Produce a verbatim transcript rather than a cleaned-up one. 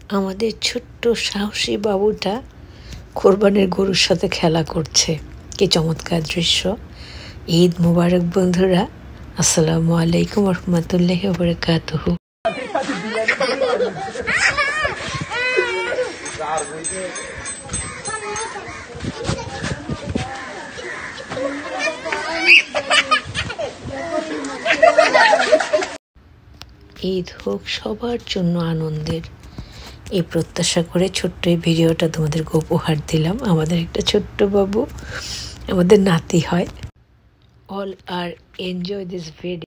আমাদের ছোট্ট সাহসী বাবুটা কোরবানির গরুর সাথে খেলা করছে। কি চমৎকার দৃশ্য। ঈদ মুবারক বন্ধুরা, আসসালামু আলাইকুম রহমতুল্লাহি ওয়া বারাকাতুহু। ঈদ হোক সবার জন্য আনন্দের, এই প্রত্যাশা করে ছোট্ট এই ভিডিওটা তোমাদেরকে উপহার দিলাম। আমাদের একটা ছোট্ট বাবু, আমাদের নাতি হয়। All are enjoy this video.